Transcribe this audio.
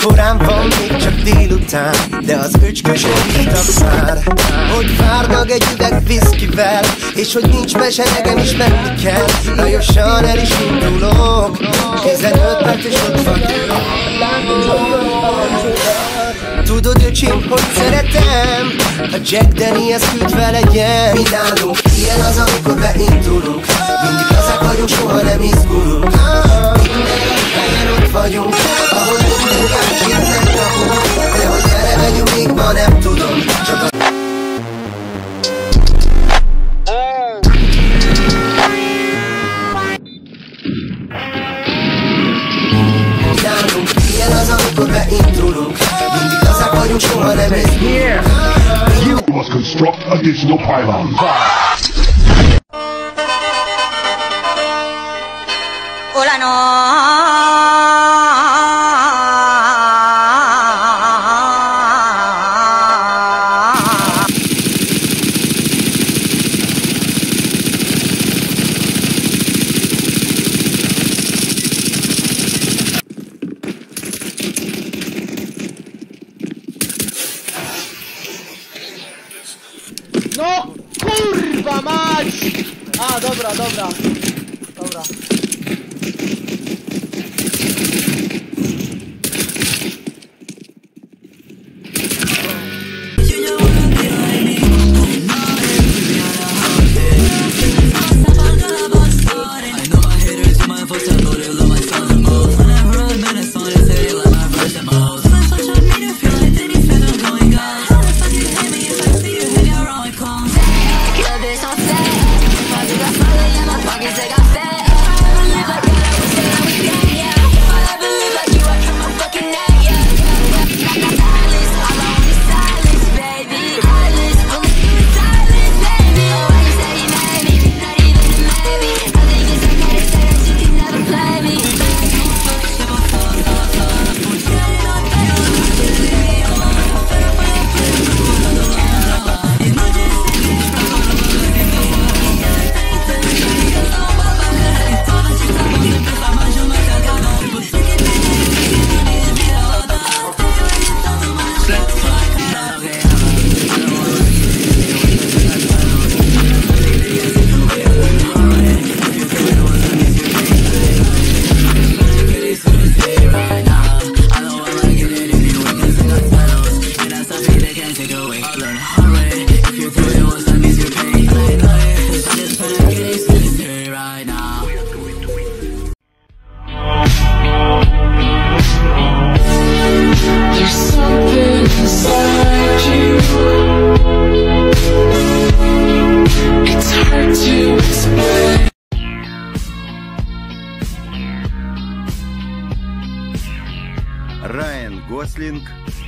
Korán van, még csak délután, de az öcskösök hívtak már, hogy várnak egy üveg viszkivel, és hogy nincs mese, nekem is menni kell. Lajosan el is indulok, 15 perc és ott vagyok. Tudod, öcsém, hogy szeretem a Jack Daniels küldve legyen. Mi nálunk ilyen az, amikor beindulunk, mindig azák vagyunk, soha nem izgulunk. Minden helyen ott vagyunk, ahol minden gácsit megkapunk, de hogy erre megyünk, még ma nem tudom. Csak a nálunk ilyen az, amikor beindulunk, mindig azák vagyunk, soha nem izgulunk. You must construct additional pylons. Hola, no. No, kurwa mać! A, dobra. Райан Гослинг